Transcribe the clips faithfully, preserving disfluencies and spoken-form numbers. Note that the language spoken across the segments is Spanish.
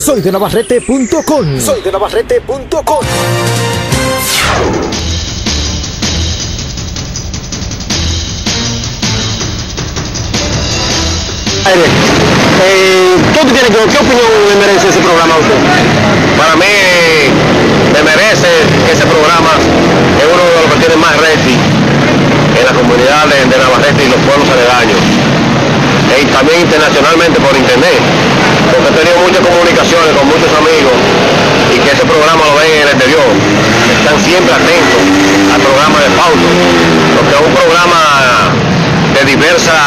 Soy de Navarrete punto com. Soy de Navarrete punto com. Eh, ¿Qué, tiene, ¿Qué opinión le merece ese programa a usted? Para mí me merece ese programa, es uno de los que tiene más rating en la comunidad de, de Navarrete y los pueblos aledaños, y también internacionalmente por internet, porque he tenido muchas comunicaciones con muchos amigos y que ese programa lo ven en el exterior, están siempre atentos al programa de Fausto, porque es un programa de diversas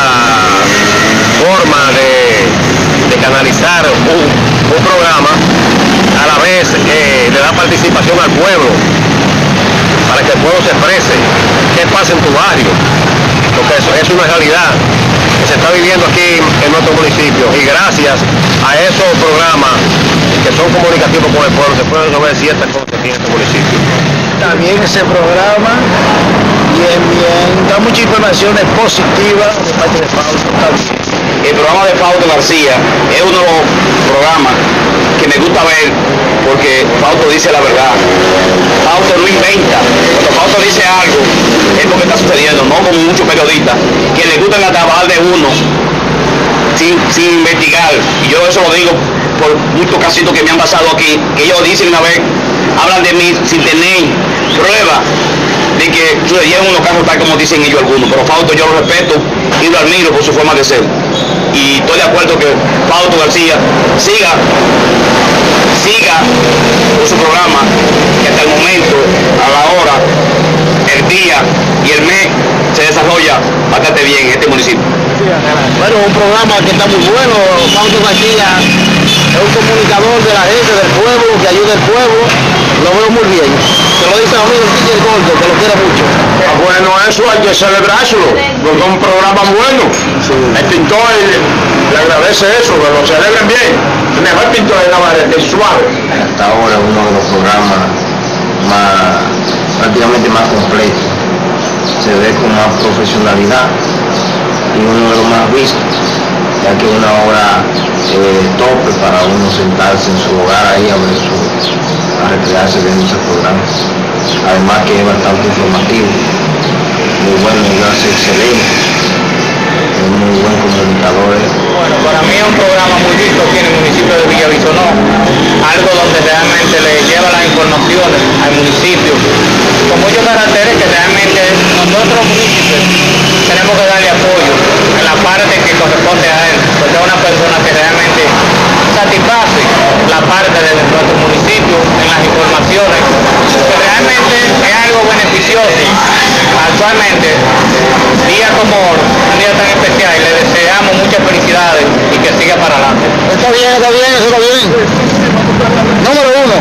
formas de, de canalizar un, un programa, a la vez eh, le da participación al pueblo, para que el pueblo se exprese qué pasa en tu barrio, porque eso es una realidad que se está viviendo aquí en nuestro municipio, y gracias a esos programas que son comunicativos con el pueblo se pueden resolver ciertas cosas aquí en este municipio. También ese programa, bien, bien, da muchas informaciones positivas de parte de Fausto. El programa de Fausto García es uno de los programas que me gusta ver porque Fausto dice la verdad. Fausto no inventa. Cuando Fausto dice algo es lo que está sucediendo, no como muchos periodistas que les gusta trabajar de uno sin, sin investigar. Y yo eso lo digo por muchos casitos que me han pasado aquí, que ellos dicen una vez, hablan de mí sin tener prueba de que sucedieron unos casos tal como dicen ellos algunos, pero Fausto yo lo respeto y lo admiro por su forma de ser, y estoy de acuerdo que Fausto García siga siga con su programa, que hasta el momento, a la hora, el día y el mes se desarrolla bastante bien en este municipio. Bueno, un programa que está muy bueno. Fausto García es un comunicador de la gente, del pueblo, que ayuda al pueblo. Lo veo muy bien. Se lo dice a mí el Tigre Gordo, que lo quiere mucho. Ah, bueno, eso hay que celebrárselo, porque es un programa bueno. Sí. El pintor le agradece eso, que lo celebren bien. El mejor pintor de Navarrete, es suave. Hasta ahora uno de los programas más, prácticamente más completos. Se ve con más profesionalidad y uno de los más vistos, ya que es una hora eh, tope para uno sentarse en su hogar ahí a ver su, a recrearse viendo ese programa. Además que es bastante informativo, muy bueno, lo hace excelente, es muy buen comunicador. Bueno, para mí es un programa muy visto aquí en el municipio de Villavisonó, algo donde realmente le lleva las informaciones al municipio, con muchos caracteres que realmente nosotros municipios tenemos que darle apoyo en la parte que corresponde a él, porque es una persona que realmente satisface la parte de nuestro municipio en las informaciones, que realmente es algo beneficioso. Actualmente, día como hoy, un día tan especial, y le deseamos muchas felicidades y que siga para adelante. Está bien, está bien, eso está bien. Número uno.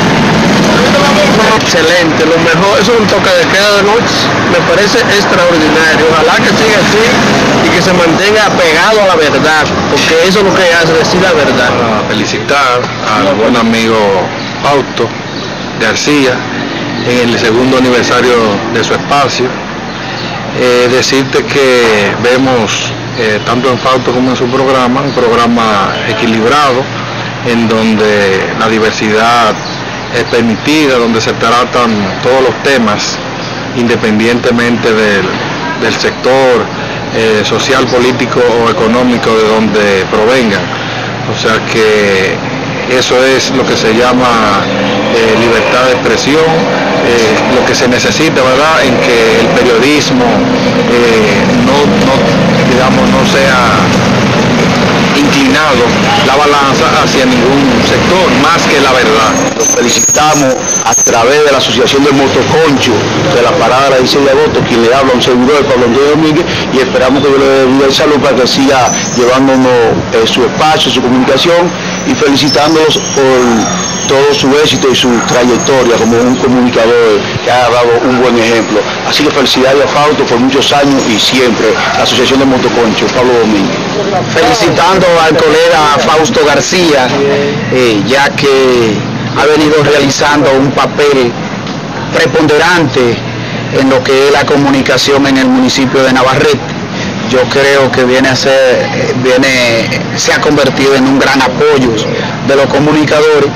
Excelente, lo mejor, eso es un toque de queda de noche, me parece extraordinario. Ojalá que siga así y que se mantenga pegado a la verdad, porque eso es lo que hace, decir la verdad. Para felicitar al buen amigo Fausto García en el segundo aniversario de su espacio. Eh, decirte que vemos eh, tanto en Fausto como en su programa, un programa equilibrado, en donde la diversidad es permitida, donde se tratan todos los temas independientemente del, del sector eh, social, político o económico de donde provengan. O sea que eso es lo que se llama eh, libertad de expresión, eh, lo que se necesita, ¿verdad?, en que el periodismo eh, no, no, digamos, no sea inclinado la balanza hacia ningún sector, más que la verdad. Los felicitamos a través de la Asociación del Motoconcho de la Parada de la dieciséis de agosto, quien le habla a un servidor, Pablo Antonio Domínguez, y esperamos que le dé el salud para que siga llevándonos eh, su espacio, su comunicación, y felicitándolos por todo su éxito y su trayectoria como un comunicador que ha dado un buen ejemplo. Así que felicidades a Fausto por muchos años y siempre, la Asociación de Motoconcho, Pablo Domínguez. Felicitando al colega Fausto García, eh, ya que ha venido realizando un papel preponderante en lo que es la comunicación en el municipio de Navarrete. Yo creo que viene a ser, viene, se ha convertido en un gran apoyo de los comunicadores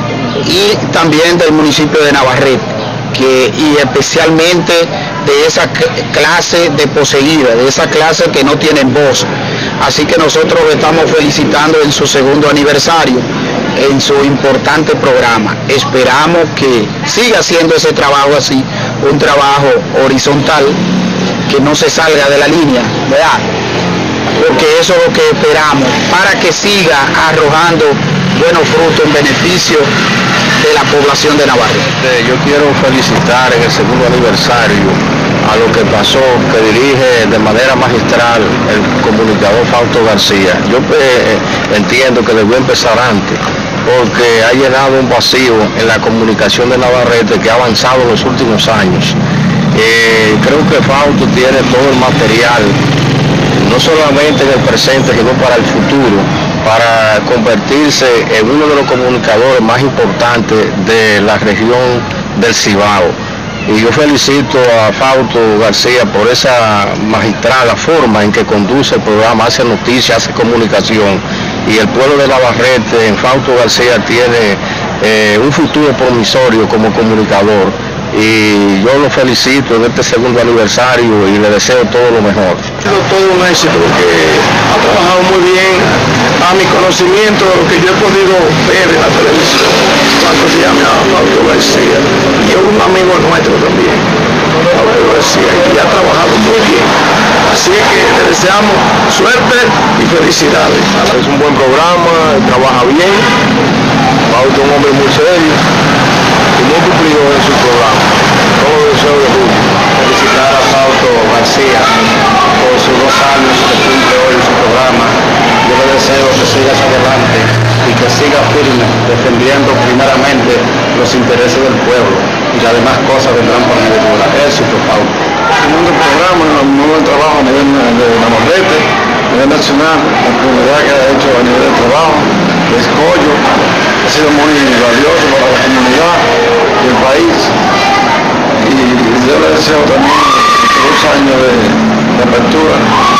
y también del municipio de Navarrete, que, y especialmente de esa clase de poseída, de esa clase que no tienen voz. Así que nosotros lo estamos felicitando en su segundo aniversario, en su importante programa. Esperamos que siga haciendo ese trabajo así, un trabajo horizontal, que no se salga de la línea, ¿verdad? Porque eso es lo que esperamos, para que siga arrojando buenos frutos en beneficio de la población de Navarrete. Yo quiero felicitar en el segundo aniversario a lo que pasó, que dirige de manera magistral el comunicador Fausto García. Yo eh, entiendo que debió empezar antes, porque ha llenado un vacío en la comunicación de Navarrete que ha avanzado en los últimos años. Eh, creo que Fausto tiene todo el material, no solamente en el presente, sino para el futuro, para convertirse en uno de los comunicadores más importantes de la región del Cibao. Y yo felicito a Fausto García por esa magistral forma en que conduce el programa, hace noticias, hace comunicación. Y el pueblo de Navarrete en Fausto García tiene eh, un futuro promisorio como comunicador. Y yo lo felicito en este segundo aniversario y le deseo todo lo mejor. Ha sido todo un éxito porque ha trabajado muy bien a mi conocimiento, lo que yo he podido ver en la televisión, cuando se llama Fausto García, y es un amigo nuestro también, Fausto García, y ha trabajado muy bien. Así que le deseamos suerte y felicidades. Es un buen programa, trabaja bien, Fausto es un hombre muy serio y muy cumplidor en su programa. Todo lo deseo de Julio. Felicitar a Fausto García por sus dos años que cumple hoy en su programa. Yo le deseo que siga hacia adelante y que siga firme, defendiendo primeramente los intereses del pueblo, y las demás cosas vendrán por añadidura. Éxito, Fausto. Un buen programa, un muy buen trabajo a nivel de Navarrete, a nivel nacional, la comunidad que ha hecho a nivel de trabajo, de escollo, ha sido muy valioso para la comunidad y el país. Y yo le deseo también dos años de, de apertura,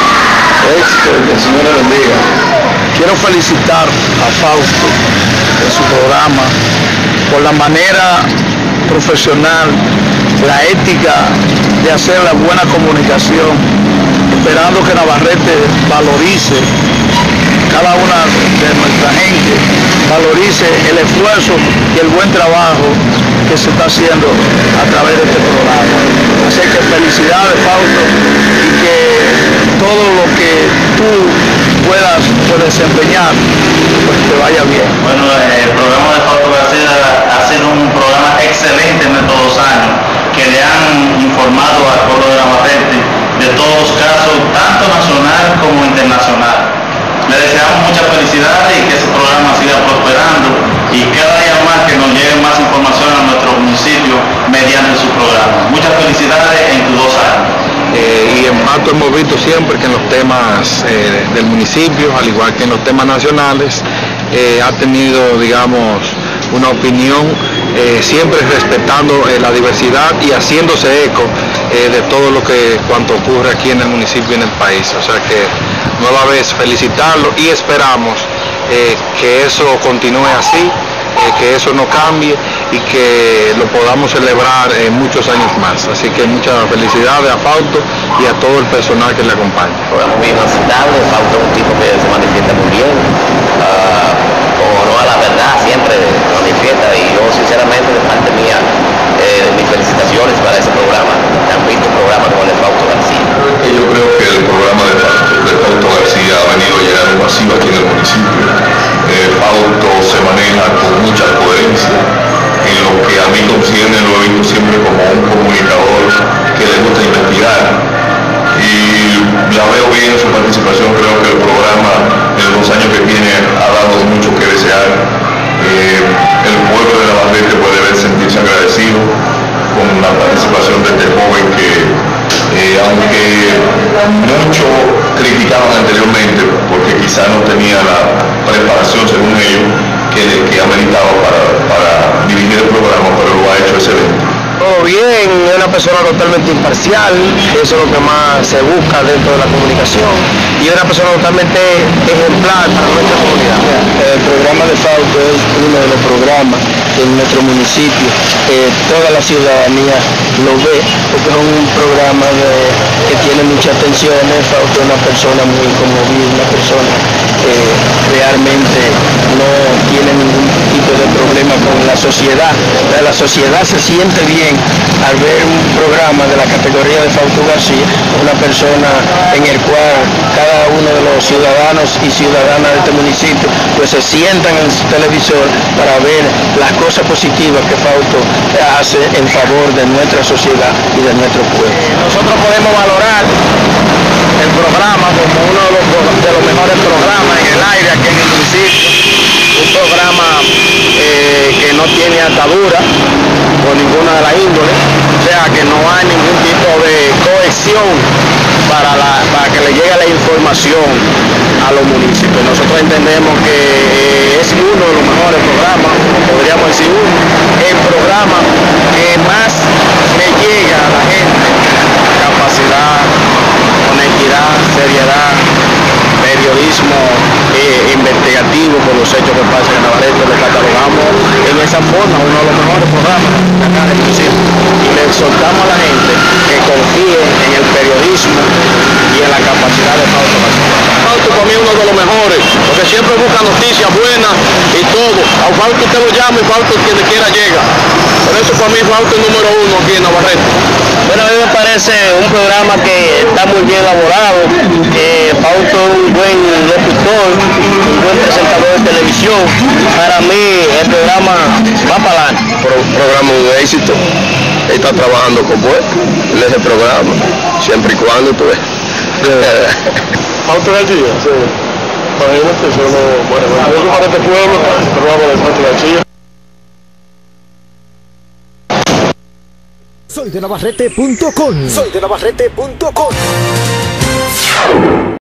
de éxito, y que el Señor le bendiga. Quiero felicitar a Fausto en su programa por la manera profesional, la ética de hacer la buena comunicación, esperando que Navarrete valorice cada una de nuestra gente, valorice el esfuerzo y el buen trabajo que se está haciendo a través de este programa. Así que felicidades, Fausto, y que todo lo que tú puedas pues, desempeñar, pues te vaya bien. Bueno, el programa de Fausto García ha sido un programa excelente en estos dos años, que le han informado al pueblo de Navarrete de todos los casos, tanto nacional como internacional. Le deseamos mucha felicidad y que ese programa siga prosperando y cada día más que nos llegue más información a nuestro municipio mediante su programa. Muchas felicidades en tus dos años. Eh, y en Pasto hemos visto siempre que en los temas eh, del municipio, al igual que en los temas nacionales, eh, ha tenido, digamos, una opinión eh, siempre respetando eh, la diversidad y haciéndose eco eh, de todo lo que cuanto ocurre aquí en el municipio y en el país. O sea que nueva vez felicitarlo y esperamos eh, que eso continúe así, eh, que eso no cambie y que lo podamos celebrar en muchos años más. Así que muchas felicidades a Fausto y a todo el personal que le acompaña. Muy inocentable, Fausto es un tipo que se manifiesta muy bien, uh, como no a la verdad, siempre manifiesta, y yo sinceramente de parte mía, eh, mis felicitaciones para ese programa. Han visto un programa como el de Fausto García. Yo creo que el programa de Fausto, de Fausto García ha venido a llegar un vacío aquí en el municipio. Eh, Fausto se maneja con mucha coherencia. En lo que a mí concierne, lo he visto siempre como un comunicador que le gusta investigar. Y la veo bien en su participación. Creo que el programa en los años que tiene ha dado mucho que desear. Eh, el pueblo de Navarrete puede ver, sentirse agradecido con la participación de este joven que, eh, aunque muchos criticaban anteriormente porque quizá no tenía la preparación, según ellos, que, que ameritaba para, para dirigir el programa, pero lo ha hecho excelente. Todo bien, es una persona totalmente totalmente imparcial, que eso es lo que más se busca dentro de la comunicación, y una persona totalmente ejemplar para nuestra comunidad. El programa de Fausto es uno de los programas que en nuestro municipio eh, toda la ciudadanía lo ve, porque es un programa de, que tiene muchas atenciones. Fausto es una persona muy conmovida, una persona que realmente no tiene ningún tipo de problema con la sociedad. La sociedad se siente bien al ver un programa de la categoría de Fausto García, una persona en el cual cada uno de los ciudadanos y ciudadanas de este municipio pues se sientan en su televisor para ver las cosas positivas que Fausto hace en favor de nuestra sociedad y de nuestro pueblo. Nosotros podemos valorar el programa como uno de los, de los mejores programas en el aire aquí en el municipio, un programa eh, que no tiene atadura por ninguna de las índoles, o sea que no hay ningún tipo de cohesión para, la, para que le llegue la información a los municipios. Nosotros entendemos que eh, es uno de los mejores programas, podríamos decir uno, el programa que más le llega a la gente: capacidad, honestidad, seriedad, periodismo eh, investigativo por los hechos que pasan en Navarrete. Lo catalogamos en esa forma uno de los mejores programas de acá del municipio, y le exhortamos a la gente que confíe en el periodismo y en la capacidad de Fausto García. Fausto para mí es uno de los mejores, porque siempre busca noticias buenas y todo. A Fausto usted lo llama y Fausto quien quiera llega. Por eso para mí Fausto es número uno aquí en Navarrete. Bueno, a mí me parece un programa que está muy bien elaborado, que Fausto es un buen locutor, un buen presentador de televisión. Para mí el programa va para adelante. Pro, programa un éxito, él está trabajando con pues en ese programa, siempre y cuando tú ves. Fausto García, sí. Imagínate, solo, bueno, bueno, para este pueblo, el programa de Fausto García. Soy de Navarrete punto com. Soy de Navarrete punto com.